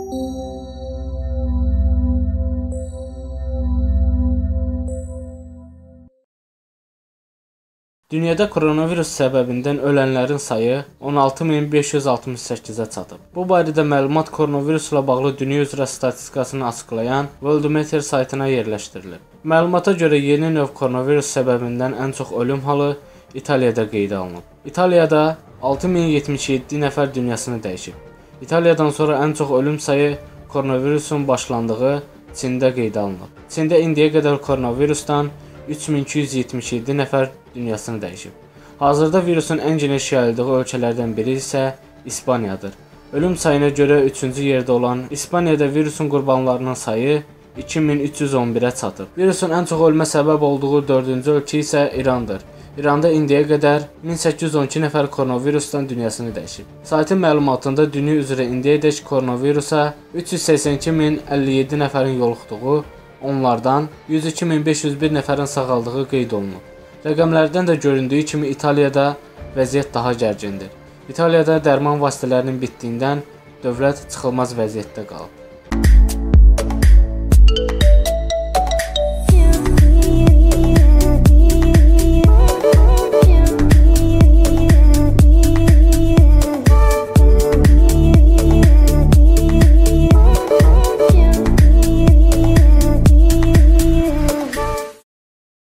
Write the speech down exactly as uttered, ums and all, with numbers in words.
Dünyada koronavirus səbəbindən ölənlərin sayı on altı min beş yüz altmış səkkizə çatıb. Bu barədə məlumat koronavirusla bağlı dünya üzrə statistikasını açıqlayan Worldometer saytına yerləşdirilib. Məlumata görə yeni növ koronavirus səbəbindən ən çox ölüm halı İtaliyada qeydə alınıb. İtaliyada altı min yetmiş yeddi nəfər dünyasını dəyişib. İtaliyadan sonra ən çox ölüm sayı koronavirusun başlandığı Çində qeydə alınıb. Çində indiyə qədər koronavirusdan üç min iki yüz yetmiş yeddi nəfər dünyasını dəyişib. Hazırda virusun ən geniş yayıldığı ölkələrdən biri isə İspaniyadır. Ölüm sayına görə üçüncü yerdə olan İspaniyada virusun qurbanlarının sayı iki min üç yüz on birə çatıb. Virusun ən çox ölmə səbəb olduğu dördüncü ölkə isə İrandır. İranda indiyə qədər min səkkiz yüz on iki nəfər koronavirusdan dünyasını dəyişib. Saytın məlumatında dünya üzrə indiyədək koronavirusa üç yüz səksən iki min əlli yeddi nəfərin yoluxduğu, onlardan yüz iki min beş yüz bir nəfərin sağaldığı qeyd olunub. Rəqəmlərdən də göründüyü kimi İtaliyada vəziyyət daha gərgindir. İtaliyada dərman vasitələrinin bitdiyindən dövlət çıxılmaz vəziyyətdə qalıb.